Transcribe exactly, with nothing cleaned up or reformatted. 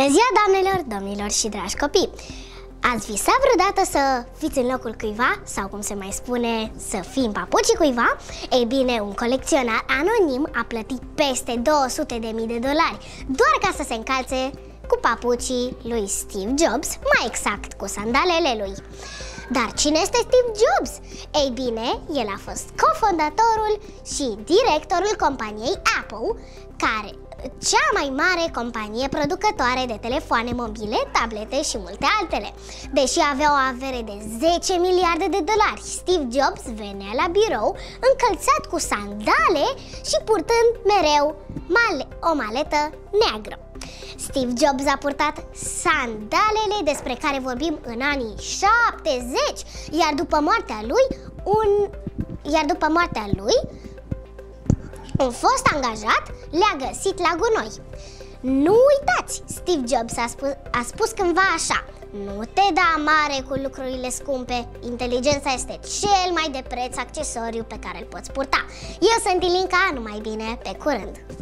Bună ziua, doamnelor, domnilor și dragi copii! Ați visat vreodată să fiți în locul cuiva, sau cum se mai spune, să fii în papucii cuiva? Ei bine, un colecționar anonim a plătit peste două sute de mii de dolari doar ca să se încalțe cu papucii lui Steve Jobs, mai exact cu sandalele lui. Dar cine este Steve Jobs? Ei bine, el a fost cofondatorul și directorul companiei Apple, care cea mai mare companie producătoare de telefoane mobile, tablete și multe altele. Deși avea o avere de zece miliarde de dolari, Steve Jobs venea la birou încălțat cu sandale și purtând mereu male o maletă neagră. Steve Jobs a purtat sandalele despre care vorbim în anii șaptezeci, iar după moartea lui, un iar după moartea lui, un fost angajat le-a găsit la gunoi. Nu uitați, Steve Jobs a spus, a spus cândva așa: nu te da mare cu lucrurile scumpe, inteligența este cel mai de preț accesoriu pe care îl poți purta. Eu sunt Ilinca, numai bine, pe curând!